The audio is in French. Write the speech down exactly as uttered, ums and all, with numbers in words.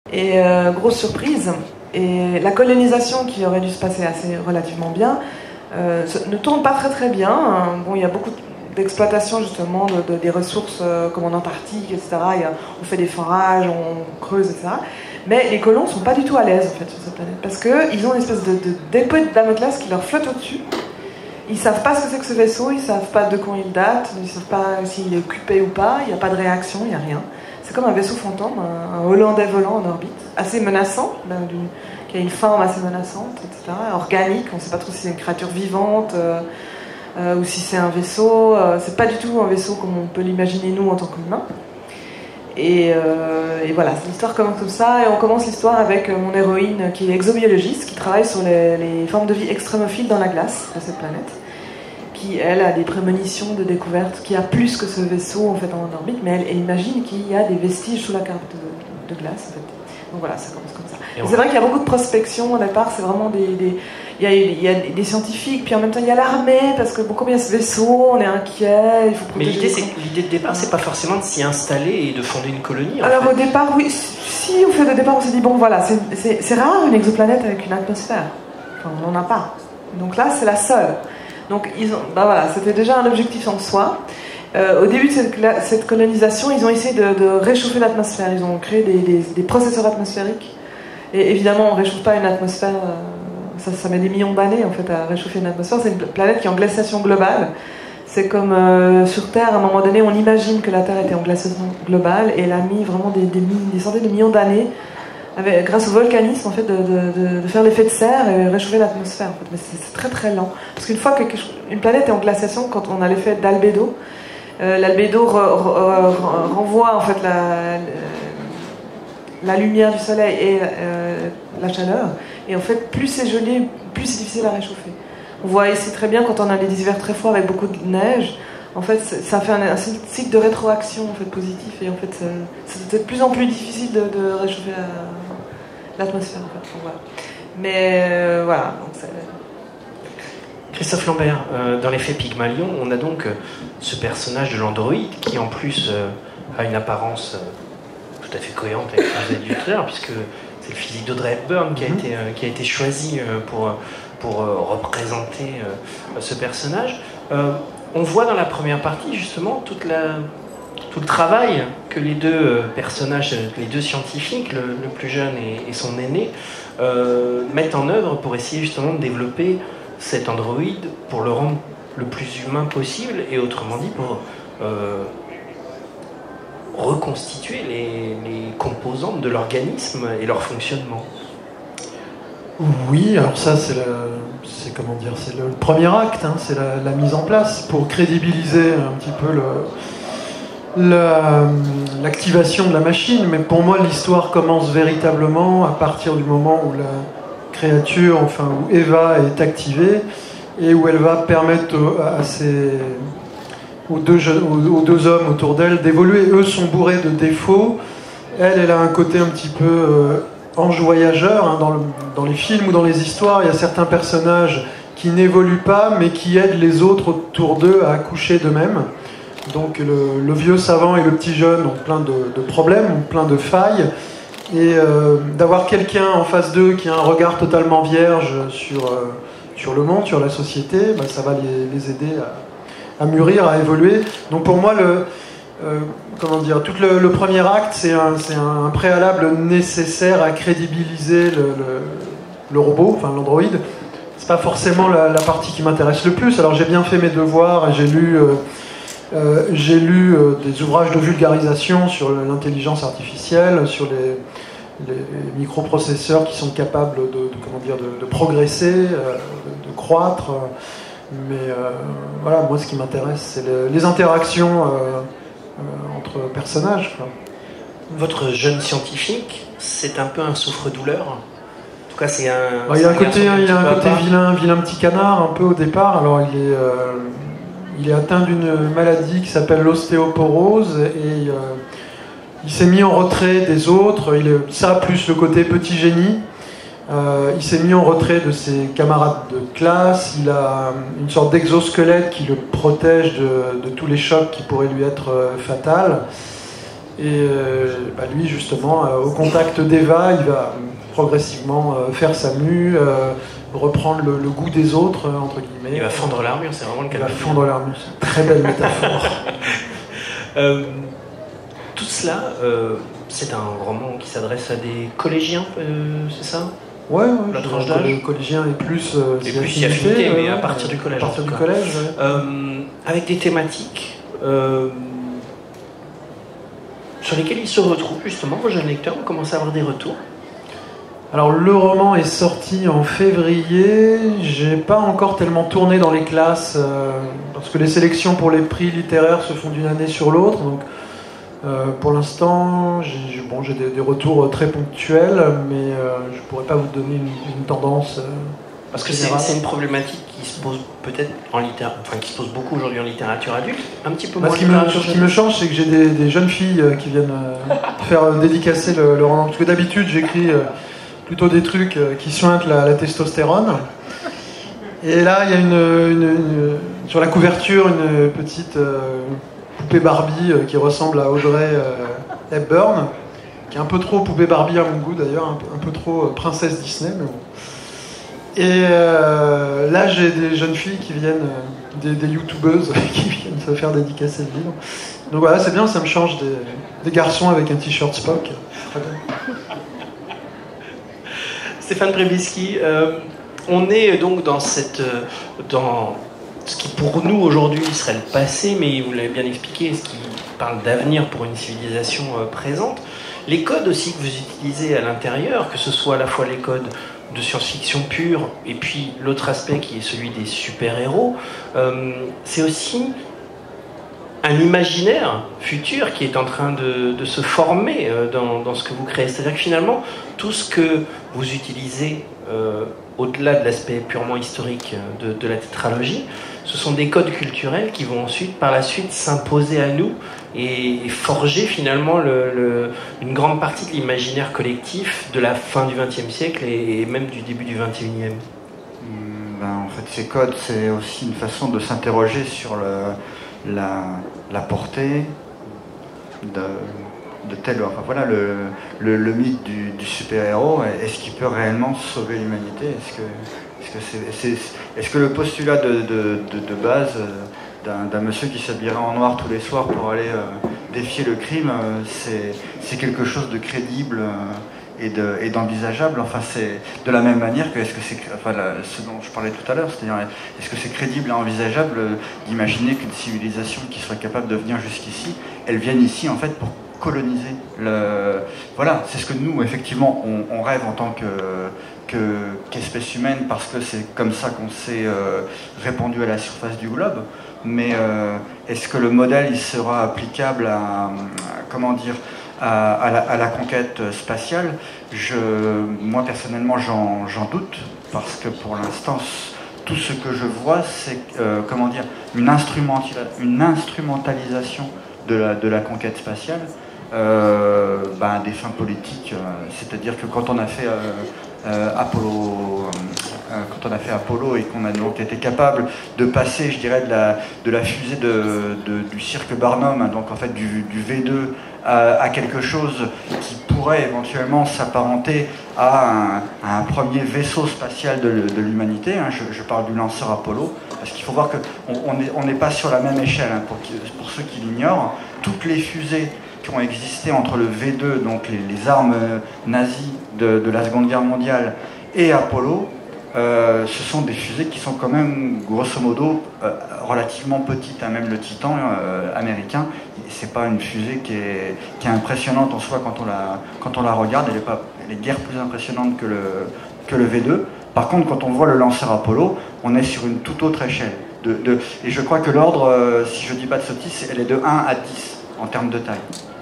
Et euh, grosse surprise, et la colonisation qui aurait dû se passer assez relativement bien euh, ne tourne pas très très bien. Bon, il y a beaucoup d'exploitation justement de, de, des ressources euh, comme en Antarctique, et cetera. Il y a, on fait des forages, on creuse, et cetera. Mais les colons ne sont pas du tout à l'aise en fait sur cette planète, parce qu'ils ont une espèce de, de d'épée de Damoclès qui leur flotte au-dessus. Ils ne savent pas ce que c'est que ce vaisseau, ils ne savent pas de quand il date, ils ne savent pas s'il est occupé ou pas, il n'y a pas de réaction, il n'y a rien. C'est comme un vaisseau fantôme, un, un Hollandais volant en orbite, assez menaçant, ben, du, qui a une forme assez menaçante, et cetera. Organique, on ne sait pas trop si c'est une créature vivante euh, euh, ou si c'est un vaisseau. Euh, c'est pas du tout un vaisseau comme on peut l'imaginer nous en tant qu'humains. Et, euh, et voilà, l'histoire commence comme ça, et on commence l'histoire avec mon héroïne qui est exobiologiste, qui travaille sur les, les formes de vie extrémophiles dans la glace de cette planète, qui, elle, a des prémonitions de découverte, qui a plus que ce vaisseau en fait en orbite, mais elle, elle imagine qu'il y a des vestiges sous la carte de, de glace, en fait. Donc voilà, ça commence comme ça. Et c'est vrai qu'il y a beaucoup de prospection au départ, c'est vraiment des... des il, y a, il y a des scientifiques, puis en même temps il y a l'armée, parce que bon, comme il y a ce vaisseau, on est inquiet, il faut protéger... Mais l'idée, c'est, l'idée de départ, c'est pas forcément de s'y installer et de fonder une colonie. En Alors fait. au départ, oui, si au fait de départ on s'est dit, bon voilà, c'est, c'est, c'est rare une exoplanète avec une atmosphère. Enfin, on n'en a pas. Donc là, c'est la seule. Donc ils ont, bah voilà, c'était déjà un objectif en soi. Euh, au début de cette, cette colonisation, ils ont essayé de, de réchauffer l'atmosphère. Ils ont créé des, des, des processeurs atmosphériques. Et évidemment, on ne réchauffe pas une atmosphère. Euh, ça, ça met des millions d'années en fait à réchauffer une atmosphère. C'est une planète qui est en glaciation globale. C'est comme euh, sur Terre, à un moment donné, on imagine que la Terre était en glaciation globale, et elle a mis vraiment des, des, des centaines de millions d'années, avec, grâce au volcanisme, en fait, de, de, de faire l'effet de serre et réchauffer l'atmosphère. En fait. Mais c'est, c'est très très lent. Parce qu'une fois qu'une planète est en glaciation, quand on a l'effet d'albédo, euh, l'albédo re, re, re, renvoie en fait la, la lumière du soleil et euh, la chaleur. Et en fait, plus c'est gelé, plus c'est difficile à réchauffer. On voit ici très bien quand on a des hivers très froids avec beaucoup de neige. En fait, ça fait un, un cycle de rétroaction en fait, positif, et en fait, c'est de plus en plus difficile de, de réchauffer la, l'atmosphère. En fait. Voilà. Mais euh, voilà. Donc c'est... Christophe Lambert, euh, dans l'effet Pygmalion, on a donc euh, ce personnage de l'androïde qui, en plus, euh, a une apparence euh, tout à fait cohérente avec ce que vous avez dit tout à l'heure, puisque c'est le physique d'Audrey Hepburn qui a, mm-hmm. été, euh, qui a été choisi euh, pour, pour euh, représenter euh, ce personnage. Euh, On voit dans la première partie justement toute la, tout le travail que les deux euh, personnages, les deux scientifiques, le, le plus jeune et, et son aîné, euh, mettent en œuvre pour essayer justement de développer cet androïde pour le rendre le plus humain possible, et autrement dit pour euh, reconstituer les, les composantes de l'organisme et leur fonctionnement. Oui, alors ça c'est, le, c'est comment dire, c'est le, le premier acte, hein, c'est la, la mise en place pour crédibiliser un petit peu le, le, l'activation de la machine. Mais pour moi, l'histoire commence véritablement à partir du moment où la créature, enfin où Eva est activée, et où elle va permettre à ces, aux, deux jeunes, aux, aux deux hommes autour d'elle d'évoluer. Eux sont bourrés de défauts. Elle, elle a un côté un petit peu euh, ange voyageur, hein, dans, le, dans les films ou dans les histoires, il y a certains personnages qui n'évoluent pas, mais qui aident les autres autour d'eux à accoucher d'eux-mêmes. Donc le, le vieux savant et le petit jeune ont plein de, de problèmes, ont plein de failles, et euh, d'avoir quelqu'un en face d'eux qui a un regard totalement vierge sur, euh, sur le monde, sur la société, bah, ça va les, les aider à, à mûrir, à évoluer. Donc pour moi, le... Euh, comment dire, tout le, le premier acte, c'est un, c'est un préalable nécessaire à crédibiliser le, le, le robot, enfin l'androïde. C'est pas forcément la, la partie qui m'intéresse le plus. Alors j'ai bien fait mes devoirs et j'ai lu, euh, euh, j'ai lu euh, des ouvrages de vulgarisation sur l'intelligence artificielle, sur les, les microprocesseurs qui sont capables de, de, comment dire, de, de progresser, euh, de, de croître. Mais euh, voilà, moi ce qui m'intéresse, c'est les, les interactions euh, Euh, entre personnages, quoi. Votre jeune scientifique, c'est un peu un souffre-douleur. En tout cas, c'est un. Alors, il a un côté, il a un côté vilain, vilain petit canard un peu au départ. Alors il est, euh, il est atteint d'une maladie qui s'appelle l'ostéoporose, et euh, il s'est mis en retrait des autres. Il est, ça plus le côté petit génie. Euh, il s'est mis en retrait de ses camarades de classe. Il a une sorte d'exosquelette qui le protège de, de tous les chocs qui pourraient lui être euh, fatals. Et euh, bah, lui, justement, euh, au contact d'Eva, il va progressivement euh, faire sa mue, euh, reprendre le, le goût des autres, euh, entre guillemets. Il va fondre l'armure, c'est vraiment le cas. Il va fondre l'armure, c'est une très belle métaphore. euh, tout cela, euh, c'est un roman qui s'adresse à des collégiens, euh, c'est ça? Ouais, ouais, la tranche d'âge. Le collégien est plus. Euh, et plus affinité, affinité, mais à partir du collège. À partir du collège, ouais. euh, Avec des thématiques euh, sur lesquelles ils se retrouvent, justement, vos jeunes lecteurs, on commence à avoir des retours. Alors, le roman est sorti en février. J'ai pas encore tellement tourné dans les classes, euh, parce que les sélections pour les prix littéraires se font d'une année sur l'autre. Donc, euh, pour l'instant, j'ai bon, j'ai des, des retours très ponctuels, mais euh, je pourrais pas vous donner une, une tendance. Euh, Parce que c'est une problématique qui se pose peut-être en littérature, enfin qui se pose beaucoup aujourd'hui en littérature adulte, un petit peu moins. Bah, ce, qui me, ce qui me change, c'est que j'ai des, des jeunes filles euh, qui viennent euh, faire euh, dédicacer le, le roman. Parce que d'habitude, j'écris euh, plutôt des trucs euh, qui suintent la, la testostérone. Et là, il y a une, une, une, sur la couverture une petite euh, poupée Barbie euh, qui ressemble à Audrey euh, Hepburn, qui est un peu trop poupée Barbie à mon goût d'ailleurs, un, un peu trop euh, princesse Disney, mais bon. Et euh, là, j'ai des jeunes filles qui viennent, euh, des, des youtubeuses qui viennent se faire dédicacer le livre. Donc voilà, c'est bien, ça me change des, des garçons avec un t-shirt Spock. Très bien. Stéphane Przybylski, euh, on est donc dans cette, dans ce qui pour nous aujourd'hui serait le passé, mais vous l'avez bien expliqué, ce qui parle d'avenir pour une civilisation euh, présente. Les codes aussi que vous utilisez à l'intérieur, que ce soit à la fois les codes de science-fiction pure et puis l'autre aspect qui est celui des super-héros, euh, c'est aussi un imaginaire futur qui est en train de, de se former euh, dans, dans ce que vous créez. C'est-à-dire que finalement, tout ce que vous utilisez euh, au-delà de l'aspect purement historique de, de la tétralogie, ce sont des codes culturels qui vont ensuite, par la suite, s'imposer à nous et, et forger finalement le, le, une grande partie de l'imaginaire collectif de la fin du vingtième siècle et, et même du début du vingt et unième. Ben, en fait, ces codes, c'est aussi une façon de s'interroger sur le, la, la portée de, de tel... Enfin voilà, le, le, le mythe du, du super-héros. Est-ce qu'il peut réellement sauver l'humanité? Est-ce que... Est-ce que, c'est, c'est, est-ce que le postulat de, de, de, de base d'un, d'un monsieur qui s'habillerait en noir tous les soirs pour aller euh, défier le crime, euh, c'est, c'est quelque chose de crédible euh, et, de, et d'envisageable? Enfin, c'est de la même manière que est-ce que c'est, enfin, la, ce dont je parlais tout à l'heure, c'est-à-dire est-ce que c'est crédible et envisageable d'imaginer qu'une civilisation qui soit capable de venir jusqu'ici, elle vienne ici en fait pour coloniser le... Voilà, c'est ce que nous, effectivement, on, on rêve en tant que, que, qu'espèce humaine, parce que c'est comme ça qu'on s'est euh, répandu à la surface du globe. Mais euh, est-ce que le modèle, il sera applicable à, à comment dire, à, à, la, à la conquête spatiale? Je, moi, personnellement, j'en, j'en doute, parce que pour l'instant, tout ce que je vois, c'est, euh, comment dire, une, instrumentali- une instrumentalisation de la, de la conquête spatiale. Euh, ben, des fins politiques, euh, c'est-à-dire que quand on a fait euh, euh, Apollo, euh, quand on a fait Apollo et qu'on a donc été capable de passer, je dirais, de la, de la fusée de, de, du cirque Barnum, hein, donc en fait du, du V deux, à, à quelque chose qui pourrait éventuellement s'apparenter à un, à un premier vaisseau spatial de, de l'humanité, hein, je, je parle du lanceur Apollo, parce qu'il faut voir qu'on on n'est pas sur la même échelle, hein, pour, pour ceux qui l'ignorent. Toutes les fusées qui ont existé entre le V deux, donc les, les armes nazies de, de la Seconde Guerre mondiale, et Apollo, euh, ce sont des fusées qui sont quand même, grosso modo, euh, relativement petites. Hein. Même le Titan euh, américain, c'est pas une fusée qui est, qui est impressionnante en soi quand on la, quand on la regarde. Elle est, pas, elle est guère plus impressionnante que le, que le V deux. Par contre, quand on voit le lanceur Apollo, on est sur une toute autre échelle. De, de, et je crois que l'ordre, euh, si je dis pas de sottises, elle est de un à dix en termes de taille.